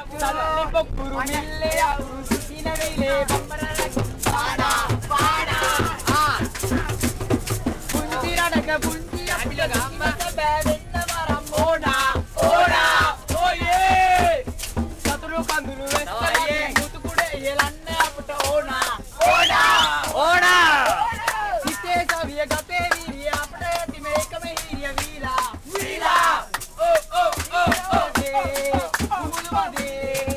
Salli pokkuru mille avuru sina vile bambarana paana paana punjira naga punji apila gamma bævenna maram oda oda oye saturu kandulu vestaye mutu kude yelanne apata ona oda oda site kaviya gate viriya apata time ekame hiriya vila vila oh oh oh oh de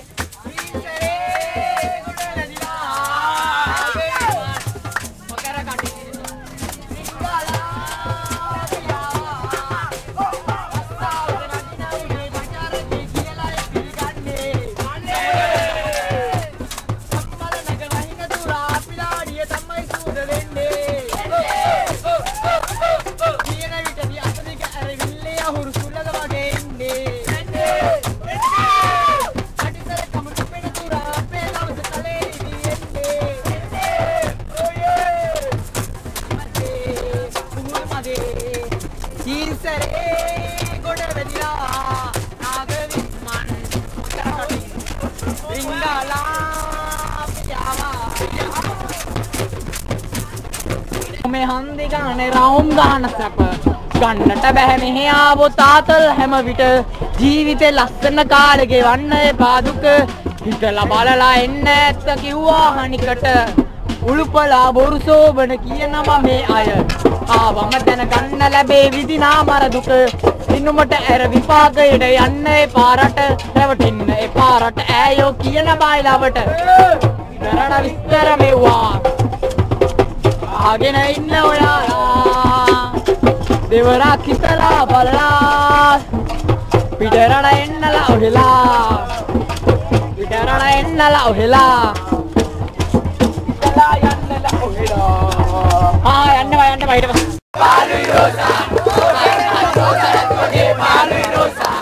මේ හන්දි ගානේ රවුම් ගාන සැප ගන්නට බෑ මෙහි ආවොත් තාතල් හැම විට ජීවිතේ ලස්සන කාලේ ගෙවන්න එපා දුක හිතලා බලලා එන්න ඇත්ත කිව්වා හනිකට උළුපලා බොරු සෝබන කියනවා මේ අය ආවම දැන ගන්න ලැබේ විදිනා මර දුක දිනුමට ඇර විපාකයට යන්න එපා රට රැවටින්න එපා රට ඈයෝ කියන බයිලවට දරණ විස්තර මෙව්වා ආගෙන ඉන්න ඔයාලා දෙවරක් හිතලා බලලා පිටරණ එන්නලා ඔහෙලා පිටරණ එන්නලා ඔහෙලා ඉතලා යන්නලා ඔහෙලා යන්න ඊට පස්සේ පාලුයි රෝසා පාලුයි රෝසා